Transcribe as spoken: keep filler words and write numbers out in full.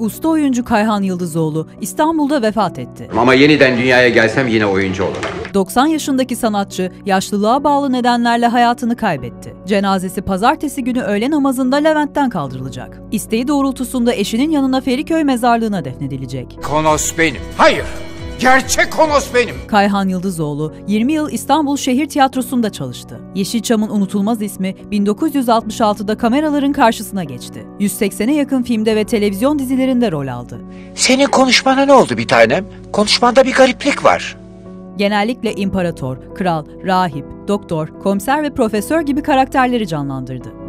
Usta oyuncu Kayhan Yıldızoğlu İstanbul'da vefat etti. Ama yeniden dünyaya gelsem yine oyuncu olurum. doksan yaşındaki sanatçı yaşlılığa bağlı nedenlerle hayatını kaybetti. Cenazesi pazartesi günü öğle namazında Levent'ten kaldırılacak. İsteği doğrultusunda eşinin yanına Feriköy mezarlığına defnedilecek. Konos benim. Hayır! Gerçek Konos benim. Kayhan Yıldızoğlu yirmi yıl İstanbul Şehir Tiyatrosu'nda çalıştı. Yeşilçam'ın unutulmaz ismi bin dokuz yüz altmış altıda kameraların karşısına geçti. yüz seksene yakın filmde ve televizyon dizilerinde rol aldı. Senin konuşmana ne oldu bir tanem? Konuşmanda bir gariplik var. Genellikle imparator, kral, rahip, doktor, komiser ve profesör gibi karakterleri canlandırdı.